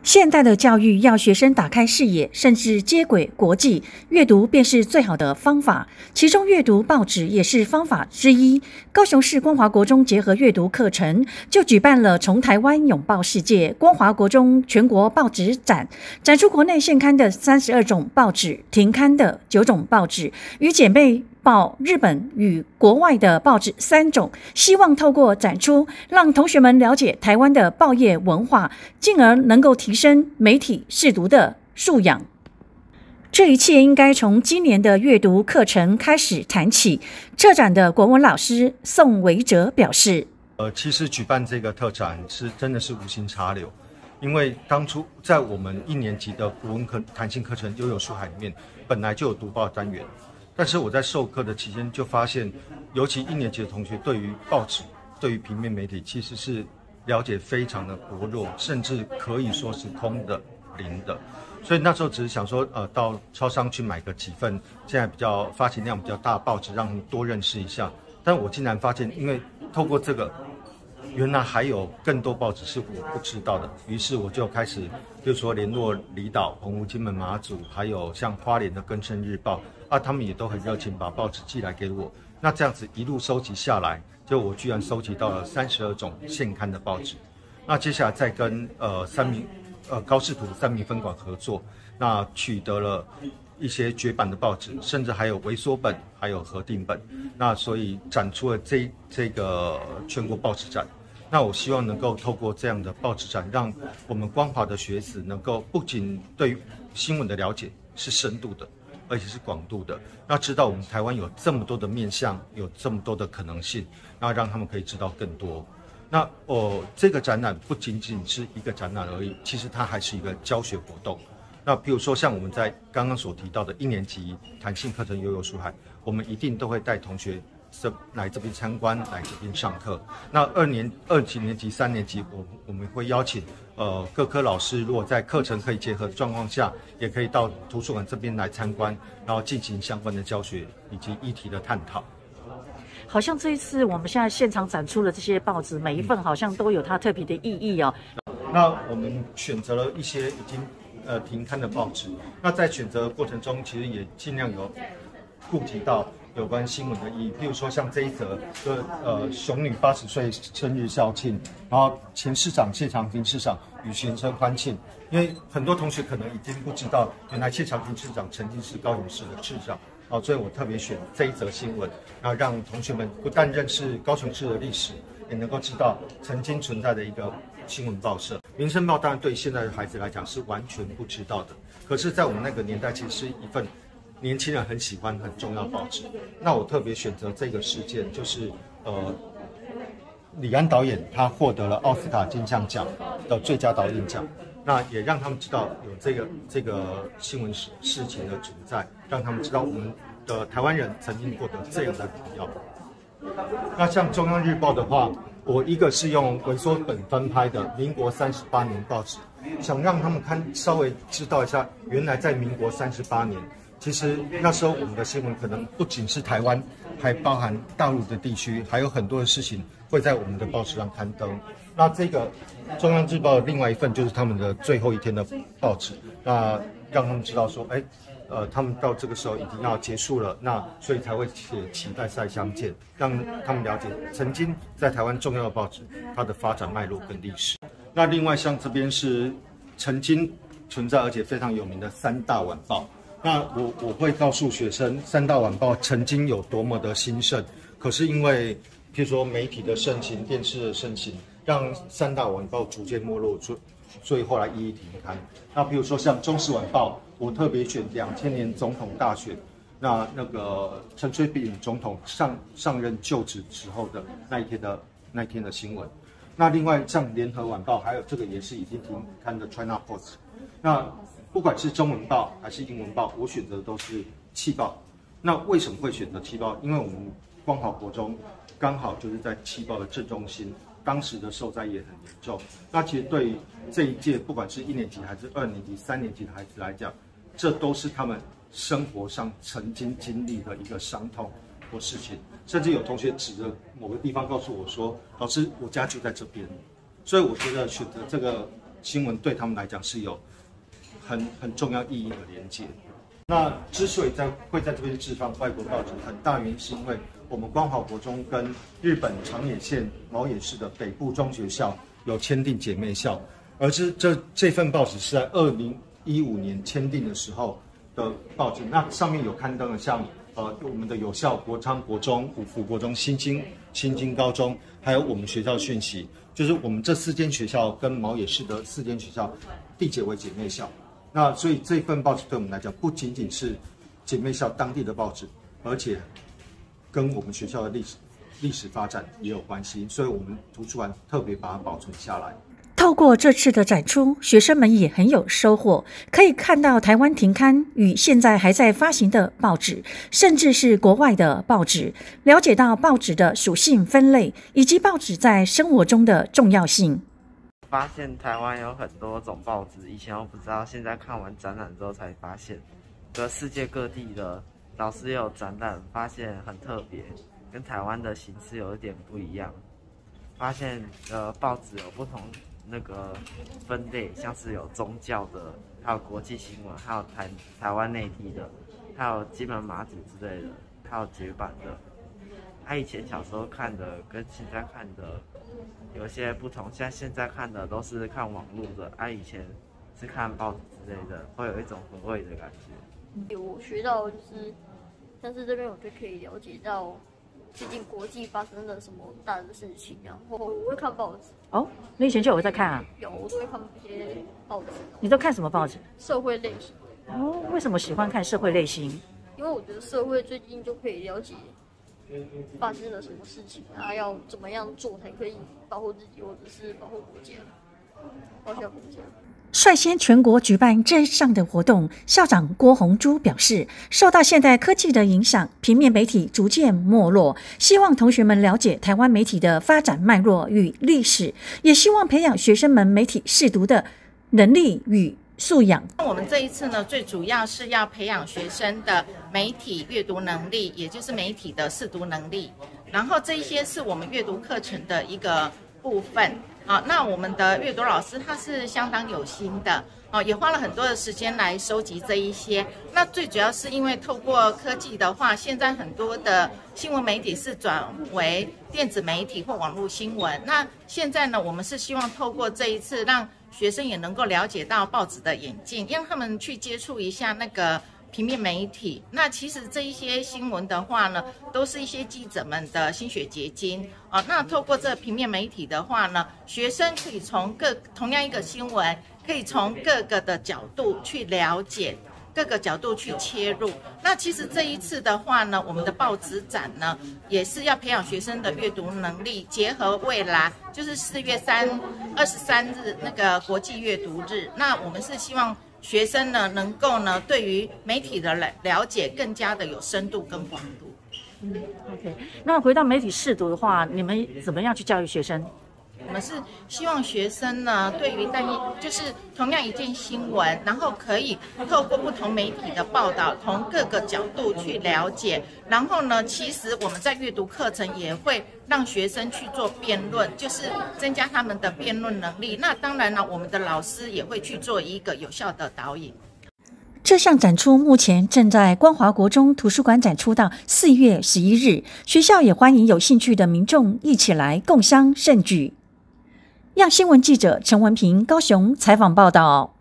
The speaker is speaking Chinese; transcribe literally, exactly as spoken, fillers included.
现代的教育要学生打开视野，甚至接轨国际，阅读便是最好的方法。其中阅读报纸也是方法之一。高雄市光华国中结合阅读课程，就举办了从台湾拥抱世界光华国中全国报纸展，展出国内现刊的三十二种报纸，停刊的九种报纸，与姐妹报日本与国外的报纸三种，希望透过展出，让同学们了解台湾的报业文化，进而能够提升媒体识读的素养。这一切应该从今年的阅读课程开始谈起。策展的国文老师宋维哲表示：“ 呃，其实举办这个特展是真的是无心插柳，因为当初在我们一年级的国文课弹性课程悠游书海里面，本来就有读报单元。”但是我在授课的期间就发现，尤其一年级的同学对于报纸、对于平面媒体其实是了解非常的薄弱，甚至可以说是空的、零的。所以那时候只是想说，呃，到超商去买个几份现在比较发行量比较大的报纸，让他们多认识一下。但我竟然发现，因为透过这个，原来还有更多报纸是我不知道的。于是我就开始，比如说联络离岛、澎湖、金门、马祖，还有像花莲的更生日报。啊，他们也都很热情，把报纸寄来给我。那这样子一路收集下来，就我居然收集到了三十二种现刊的报纸。那接下来再跟呃三明呃高视图三明分馆合作，那取得了一些绝版的报纸，甚至还有微缩本，还有合订本。那所以展出了这这个全国报纸展。那我希望能够透过这样的报纸展，让我们光华的学子能够不仅对新闻的了解是深度的，而且是广度的，那知道我们台湾有这么多的面向，有这么多的可能性，那让他们可以知道更多。那哦，这个展览不仅仅是一个展览而已，其实它还是一个教学活动。那比如说像我们在刚刚所提到的一年级弹性课程悠游书海，我们一定都会带同学这来这边参观，来这边上课。那二年、二级年级、三年级，我我们会邀请呃各科老师，如果在课程可以结合的状况下，也可以到图书馆这边来参观，然后进行相关的教学以及议题的探讨。 好像这一次我们现在现场展出的这些报纸，每一份好像都有它特别的意义哦。 那我们选择了一些已经呃停刊的报纸，那在选择的过程中，其实也尽量有顾及到有关新闻的意义，譬如说像这一则，就呃熊女八十岁生日校庆，然后前市长谢长廷市长与学生欢庆。因为很多同学可能已经不知道，原来谢长廷市长曾经是高雄市的市长，哦，所以我特别选这一则新闻，然后让同学们不但认识高雄市的历史，也能够知道曾经存在的一个新闻报社。民生报当然对现在的孩子来讲是完全不知道的，可是，在我们那个年代，其实是一份年轻人很喜欢、很重要的报纸。那我特别选择这个事件，就是呃，李安导演他获得了奥斯卡金像奖的最佳导演奖，那也让他们知道有这个这个新闻事事情的存在，让他们知道我们的台湾人曾经获得这样的荣耀。那像中央日报的话，我一个是用微缩本翻拍的民国三十八年报纸，想让他们看稍微知道一下，原来在民国三十八年。其实那时候我们的新闻可能不仅是台湾，还包含大陆的地区，还有很多的事情会在我们的报纸上刊登。那这个中央日报的另外一份就是他们的最后一天的报纸，那让他们知道说，哎，呃，他们到这个时候已经要结束了，那所以才会写期待再相见，让他们了解曾经在台湾重要的报纸它的发展脉络跟历史。那另外像这边是曾经存在而且非常有名的三大晚报。那我我会告诉学生，三大晚报曾经有多么的兴盛，可是因为譬如说媒体的盛行、电视的盛行，让三大晚报逐渐没落，所以后来一一停刊。那譬如说像中时晚报，我特别选两千年总统大选，那那个陈水扁总统上上任就职时候的那一天的那一天的新闻。那另外像联合晚报，还有这个也是已经停刊的 China Post。那不管是中文报还是英文报，我选择的都是气报。那为什么会选择气报？因为我们光华国中刚好就是在气报的正中心，当时的受灾也很严重。那其实对于这一届，不管是一年级还是二年级、三年级的孩子来讲，这都是他们生活上曾经经历的一个伤痛或事情。甚至有同学指着某个地方告诉我说：“老师，我家就在这边。”所以我觉得选择这个新闻对他们来讲是有很很重要意义的连接。那之所以在会在这边置放外国报纸，很大原因是因为我们光华国中跟日本长野县毛野市的北部中学校有签订姐妹校，而是这这份报纸是在二零一五年签订的时候的报纸，那上面有刊登了像呃我们的有校国昌国中、五福国中、新津新津高中，还有我们学校的讯息，就是我们这四间学校跟毛野市的四间学校缔结为姐妹校。那所以这份报纸对我们来讲，不仅仅是姐妹校当地的报纸，而且跟我们学校的历史历史发展也有关系，所以我们图书馆特别把它保存下来。 透过这次的展出，学生们也很有收获，可以看到台湾停刊与现在还在发行的报纸，甚至是国外的报纸，了解到报纸的属性分类以及报纸在生活中的重要性。 发现台湾有很多种报纸，以前我不知道，现在看完展览之后才发现，和世界各地的老师也有展览，发现很特别，跟台湾的形式有一点不一样。发现呃报纸有不同那个分类，像是有宗教的，还有国际新闻，还有台台湾内地的，还有金门马祖之类的，还有绝版的。他、啊、以前小时候看的跟现在看的有些不同，像现在看的都是看网络的，啊，以前是看报纸之类的，会有一种回味的感觉。 我学到就是，但是这边我就可以了解到最近国际发生了什么大的事情，然后我会看报纸。 哦，你以前就有在看啊？ 有，我都会看一些报纸。 你都看什么报纸？ 社会类型。 哦，为什么喜欢看社会类型？ 因为我觉得社会最近就可以了解发生了什么事情，啊，要怎么样做才可以保护自己，或者是保护国家，保护国家。 率先全国举办这项的活动，校长郭红珠表示，受到现代科技的影响，平面媒体逐渐没落，希望同学们了解台湾媒体的发展脉络与历史，也希望培养学生们媒体识读的能力与素养。 我们这一次呢，最主要是要培养学生的媒体阅读能力，也就是媒体的识读能力。然后这一些是我们阅读课程的一个部分。好，那我们的阅读老师他是相当有心的，哦，也花了很多的时间来收集这一些。那最主要是因为透过科技的话，现在很多的新闻媒体是转为电子媒体或网络新闻。那现在呢，我们是希望透过这一次，让学生也能够了解到报纸的演进，让他们去接触一下那个平面媒体。那其实这一些新闻的话呢，都是一些记者们的心血结晶啊。那透过这平面媒体的话呢，学生可以从各同样一个新闻，可以从各个的角度去了解，各个角度去切入。那其实这一次的话呢，我们的报纸展呢，也是要培养学生的阅读能力，结合未来就是四月三二十三日那个国际阅读日。那我们是希望学生呢，能够呢，对于媒体的了解更加的有深度跟广度。 嗯 ，OK。那回到媒体识读的话，你们怎么样去教育学生？ 我们是希望学生呢，对于单一就是同样一件新闻，然后可以透过不同媒体的报道，从各个角度去了解。然后呢，其实我们在阅读课程也会让学生去做辩论，就是增加他们的辩论能力。那当然了，我们的老师也会去做一个有效的导引。 这项展出目前正在光华国中图书馆展出到四月十一日，学校也欢迎有兴趣的民众一起来共襄盛举。样新闻记者陈文平高雄采访报道。